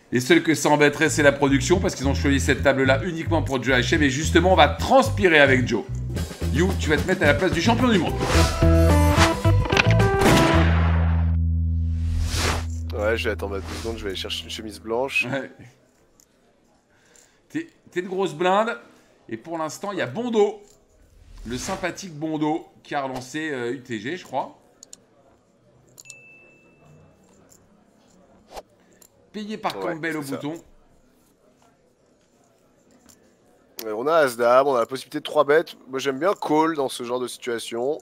Les seuls que ça embêterait, c'est la production, parce qu'ils ont choisi cette table-là uniquement pour Joe HM. Et justement, on va transpirer avec Joe. You, tu vas te mettre à la place du champion du monde. Ouais, je vais attendre 2 secondes, je vais aller chercher une chemise blanche. Ouais. T'es une grosse blinde. Et pour l'instant, il y a Bondo. Le sympathique Bondo qui a relancé UTG, je crois. Payé par Campbell au bouton. On a As-Dame, on a la possibilité de 3 bêtes. Moi j'aime bien call dans ce genre de situation.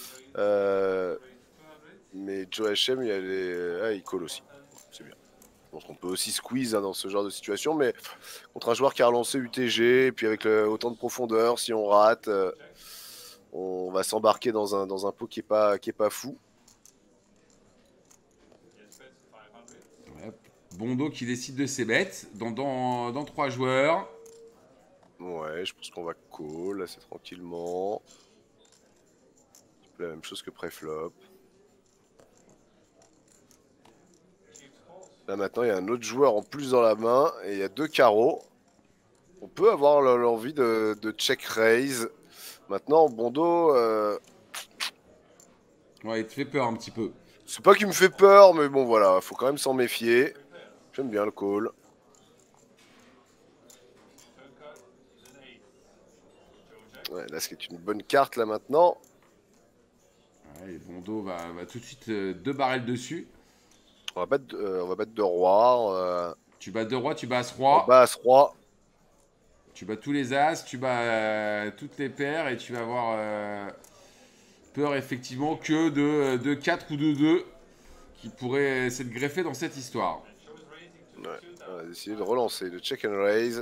Mais Joe HM, il call aussi. C'est bien. Je pense qu'on peut aussi squeeze dans ce genre de situation. Mais contre un joueur qui a relancé UTG, et puis avec autant de profondeur, si on rate, on va s'embarquer dans un pot qui est pas fou. Bondo qui décide de ses bêtes dans 3 joueurs. Ouais, je pense qu'on va call assez tranquillement. La même chose que pré-flop. Là maintenant, il y a un autre joueur en plus dans la main et il y a 2 carreaux. On peut avoir l'envie de check raise. Maintenant, Bondo... Ouais, il te fait peur un petit peu. C'est pas qu'il me fait peur, mais bon voilà, faut quand même s'en méfier. J'aime bien le call. Ouais, là, ce qui est une bonne carte là maintenant. Ouais, et Bondo va tout de suite 2 barrels dessus. On va battre 2 rois. Tu bats 2 rois, tu bats As-Roi. On bat As-Roi. Tu bats tous les As, tu bats toutes les paires et tu vas avoir peur effectivement que de 4 ou de 2 qui pourraient s'être greffés dans cette histoire. Ouais, on va essayer de relancer le check and raise.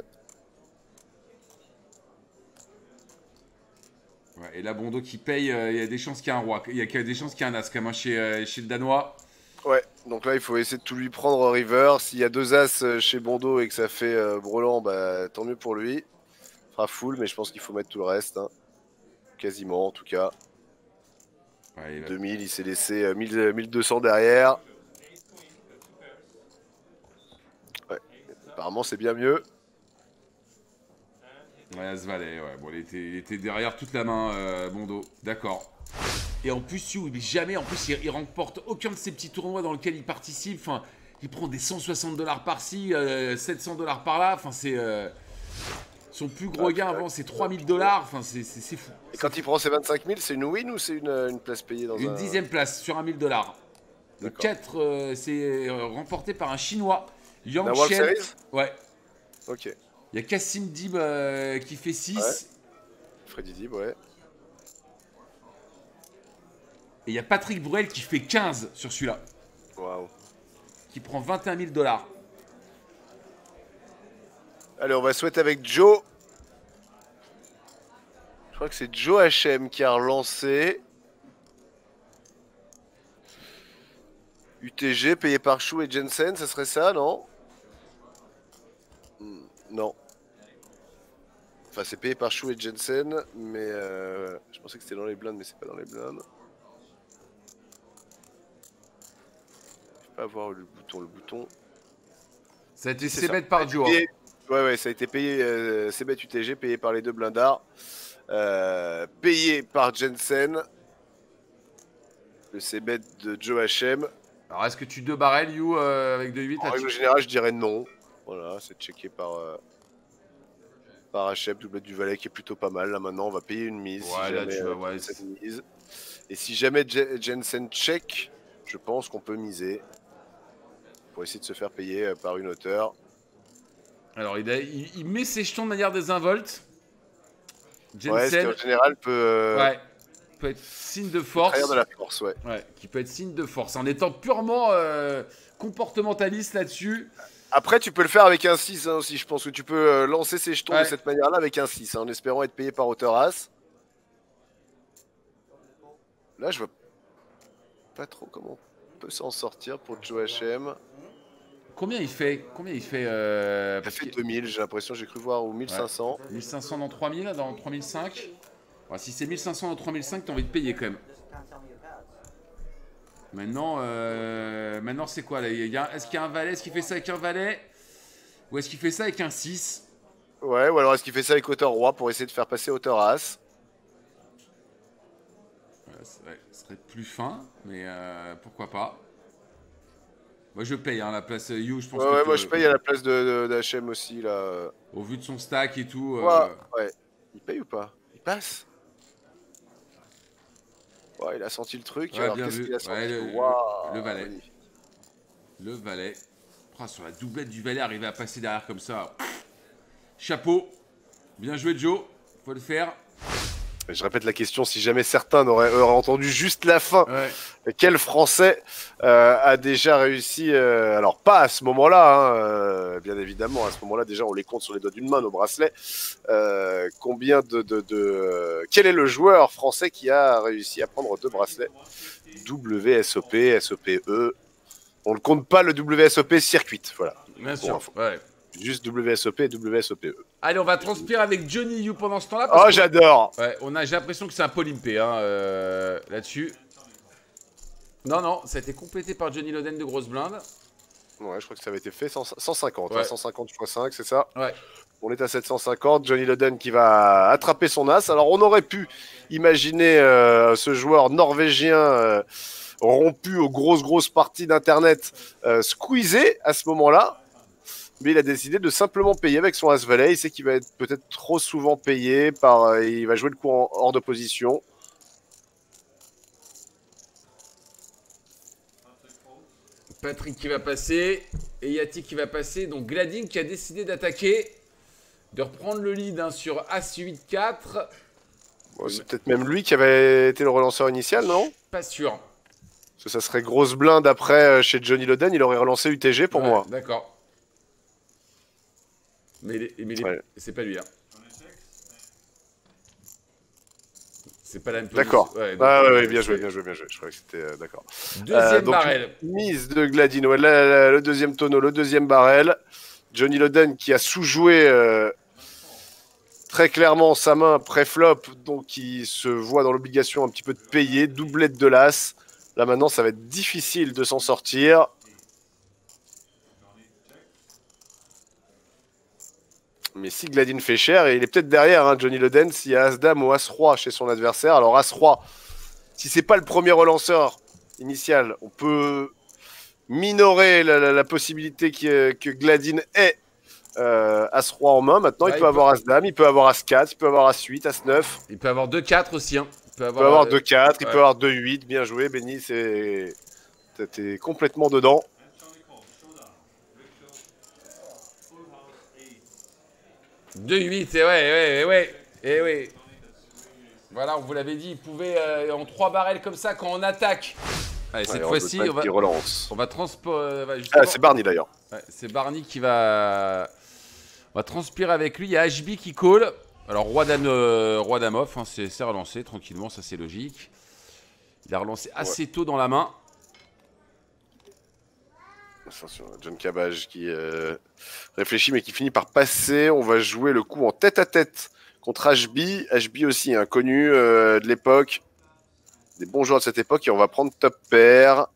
Ouais, et là, Bondo qui paye, il y a des chances qu'il y ait un roi. Il y a des chances qu'il y ait un as quand même chez le Danois. Ouais, donc là il faut essayer de tout lui prendre en river. S'il y a 2 as chez Bondo et que ça fait brelan, bah tant mieux pour lui. Il fera full, mais je pense qu'il faut mettre tout le reste. Hein. Quasiment en tout cas. Ouais, 2000, il s'est laissé 1200 derrière. Ouais, apparemment c'est bien mieux. Ouais, As-Valet, ouais. Bon, il était derrière toute la main, Bondo. D'accord. Et en plus, jamais, en plus, il remporte aucun de ces petits tournois dans lesquels il participe. Enfin, il prend des 160 $ par-ci, 700 $ par-là. Enfin, c'est. Son plus gros gain avant, c'est 3000 $. Enfin, c'est fou. Et quand il prend ses 25 000, c'est une win ou c'est une place payée dans Une 10e place sur 1000 $. Le 4, c'est remporté par un Chinois, Yang Chen. Ouais. Ok. Il y a Kassim Dib qui fait 6. Ouais. Freddy Dib, ouais. Et il y a Patrick Bruel qui fait 15 sur celui-là. Waouh. Qui prend 21 000 $. Allez, on va souhaiter avec Joe. Je crois que c'est Joe HM qui a relancé. UTG payé par Chou et Jensen, ça serait ça, non? Non. Enfin, c'est payé par Chou et Jensen, mais je pensais que c'était dans les blindes, mais c'est pas dans les blindes. Je peux pas voir le bouton. Ça a été CBET par Joe. Ouais, ça a été payé, CBET UTG, payé par les 2 blindards. Payé par Jensen. Le CBET de Joe HM. Alors, est-ce que tu 2 barrels, You, avec 2-8? En règle générale, je dirais non. Voilà, c'est checké par HM, doublette du valet qui est plutôt pas mal. Là, maintenant, on va payer une mise. Ouais, si là, jamais, tu vas, ouais. cette mise. Et si jamais Jensen check, je pense qu'on peut miser. Pour essayer de se faire payer par une hauteur. Alors, il met ses jetons de manière désinvolte. Jensen, ouais, ce qui en général peut... ouais. Peut être signe de force. De la force, ouais. Qui peut être signe de force. En étant purement comportementaliste là-dessus. Après, tu peux le faire avec un 6 hein, aussi. Je pense que tu peux lancer ces jetons de cette manière-là avec un 6, hein, en espérant être payé par hauteur As. Là, je vois pas trop comment on peut s'en sortir pour Joe HM. Combien il fait Ça fait 2000, j'ai l'impression, j'ai cru voir, ou 1500. 1500 dans 3000, dans 3005. Ouais, si c'est 1500 dans 3005, t'as envie de payer quand même. Maintenant c'est quoi là? Est-ce qu'il y a un valet? Est-ce qu'il fait ça avec un valet? Ou est-ce qu'il fait ça avec un 6? Ouais, ou alors est-ce qu'il fait ça avec hauteur roi pour essayer de faire passer hauteur as? Ouais, ce serait plus fin, mais pourquoi pas. Moi je paye hein, la place You, je pense Ouais, que ouais, moi je paye à la place d'HM aussi, là. au vu de son stack et tout. Ouais. Il paye ou pas? Il passe? Ouais, il a senti le truc. Ouais, Alors bien qu'est-ce vu. qu'il a senti? Ouais, Waouh, le valet. magnifique. Le valet. Ah, sur la doublette du valet, arriver à passer derrière comme ça. Chapeau. Bien joué, Joe. Faut le faire. Je répète la question, si jamais certains auraient entendu juste la fin, Ouais. quel Français a déjà réussi, alors pas à ce moment-là, hein, bien évidemment, à ce moment-là déjà on les compte sur les doigts d'une main nos bracelets, quel est le joueur français qui a réussi à prendre 2 bracelets WSOP, SOPE, on ne compte pas le WSOP circuit, voilà. Bien sûr. Ouais. Juste WSOP et WSOPE. Allez, on va transpirer avec Johnny You pendant ce temps-là. Oh, j'adore! Ouais, j'ai l'impression que c'est un Polympé hein, là-dessus. Non, ça a été complété par Johnny Loden de grosse blinde. Ouais, je crois que ça avait été fait 150, Ouais. 150 x 5, c'est ça? Ouais. On est à 750, Johnny Loden qui va attraper son as. Alors on aurait pu imaginer ce joueur norvégien rompu aux grosses parties d'internet squeezer à ce moment-là. Mais il a décidé de simplement payer avec son As-Valet. Il sait qu'il va être peut-être trop souvent payé par. Il va jouer le coup hors de position. Patrick qui va passer. Et Yati qui va passer. Donc Gladin qui a décidé d'attaquer. De reprendre le lead hein, sur As-8-4. Bon, c'est peut-être même lui qui avait été le relanceur initial, non? Pas sûr. Parce que ça serait grosse blinde après chez Johnny Loden. Il aurait relancé UTG pour moi. D'accord. Mais c'est pas lui. Hein. C'est pas la même position. D'accord. Ouais, ouais, bien joué. Je croyais que c'était d'accord. Deuxième barrel. Mise de Gladin. Ouais, le deuxième tonneau, le deuxième barrel. Johnny Loden qui a sous-joué très clairement sa main pré-flop, donc il se voit dans l'obligation un petit peu de payer. Doublette de l'as. Là maintenant, ça va être difficile de s'en sortir. Mais si Gladin fait cher, et il est peut-être derrière hein, Johnny Loden, s'il y a As-Dame ou As-Roi chez son adversaire. Alors As-Roi, si c'est pas le premier relanceur initial, on peut minorer la possibilité que Gladin ait As-Roi en main. Maintenant, il peut avoir As-Dame, il peut avoir As-4, il peut avoir As-8, As-9. Il peut avoir 2-4 aussi. Hein. Il peut avoir 2-4, il peut avoir 2-8. Bien joué, Benny, t'es complètement dedans. « 2-8, et ouais. Voilà, on vous l'avait dit, il pouvait en 3 barrels comme ça quand on attaque. Allez, cette fois-ci, on va transpirer. C'est Barney d'ailleurs. Ouais, c'est Barney qui va. On va transpirer avec lui. Il y a HB qui call. Alors, roi dame off, hein, c'est relancé tranquillement, ça c'est logique. Il a relancé assez tôt dans la main. Attention, John Cabbage qui réfléchit mais qui finit par passer. On va jouer le coup en tête-à-tête contre HB. HB aussi, un connu de l'époque. Des bons joueurs de cette époque. Et on va prendre top pair.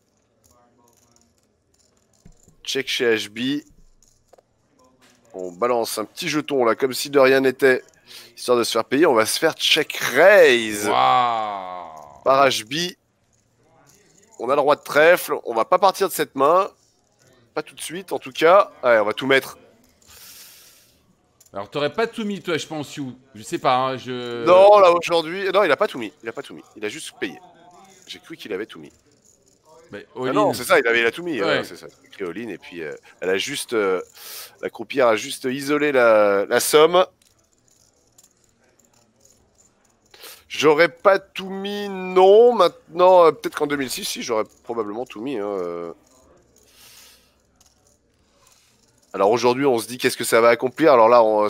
Check chez HB. On balance un petit jeton là, comme si de rien n'était. Histoire de se faire payer. On va se faire check raise par HB. On a le roi de trèfle. On va pas partir de cette main. Pas tout de suite, en tout cas. Allez, on va tout mettre. Alors, t'aurais pas tout mis, toi, je pense, You. Je sais pas, hein, Non, là, aujourd'hui... Non, il a pas tout mis. Il a juste payé. J'ai cru qu'il avait tout mis. Mais non, c'est ça, il a tout mis. Ouais. C'est ça, c'est écrit all-in. Et puis, elle a juste... la croupière a juste isolé la somme. J'aurais pas tout mis, non. Maintenant, peut-être qu'en 2006, si, j'aurais probablement tout mis. Hein. Alors aujourd'hui, on se dit qu'est-ce que ça va accomplir. Alors là,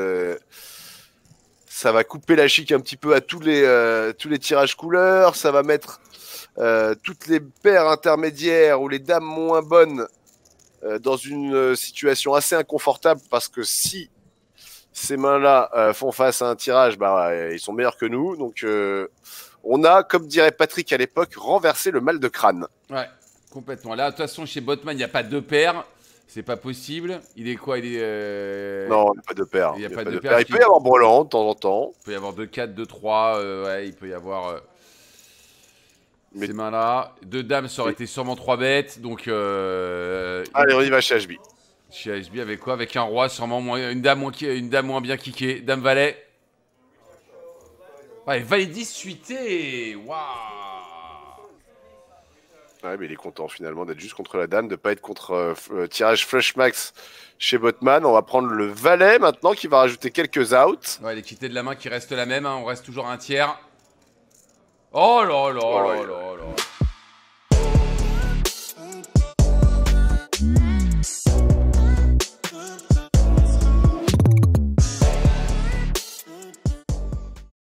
ça va couper la chic un petit peu à tous les tirages couleurs. Ça va mettre toutes les paires intermédiaires ou les dames moins bonnes dans une situation assez inconfortable parce que si ces mains-là font face à un tirage, ils sont meilleurs que nous. Donc on a, comme dirait Patrick à l'époque, renversé le mal de crâne. Ouais, complètement. Là, de toute façon, chez Botman, il n'y a pas 2 paires. C'est pas possible. Il est quoi? Il est. Non, il n'y a pas de paire. Il y a Il y pas a pas de de paire, paire. Il parce peut y avoir brelan de temps en temps. Il peut y avoir 2-4, 2-3. Ouais, il peut y avoir. Mais- Ces mains-là. 2 dames, ça aurait été sûrement 3 bêtes. Donc. Allez, on y va chez HB. Chez HB, avec quoi? Avec un roi, sûrement une dame moins bien kickée. Dame valet. Ouais, valet 10 suité. Waouh. Ouais, mais il est content finalement d'être juste contre la dame, de pas être contre tirage flush max chez Botman. On va prendre le valet maintenant qui va rajouter quelques outs. Ouais, l'équité de la main qui reste la même. Hein. On reste toujours à un tiers. Oh là là là là